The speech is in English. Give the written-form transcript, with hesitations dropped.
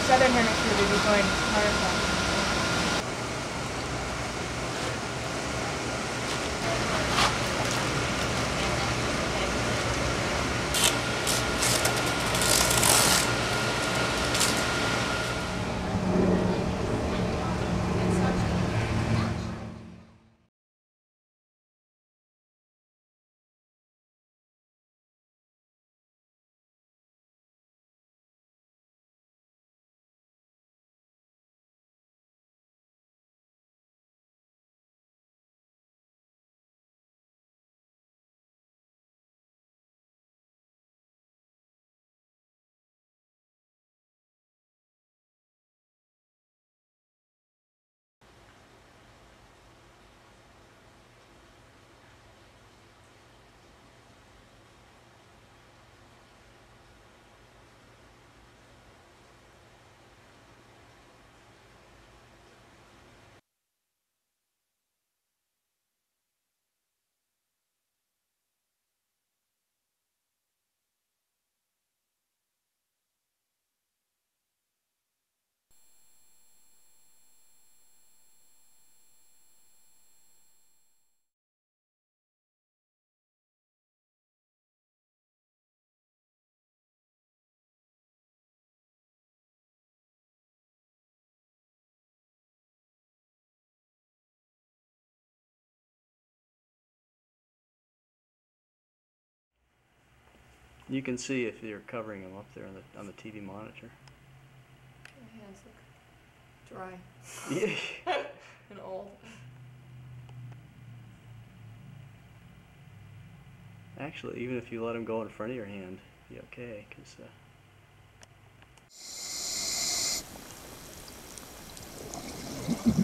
southern hemisphere would be going north. You can see if you're covering them up there on the TV monitor. My hands look dry. Yeah. And old. Actually, even if you let them go in front of your hand, be okay, because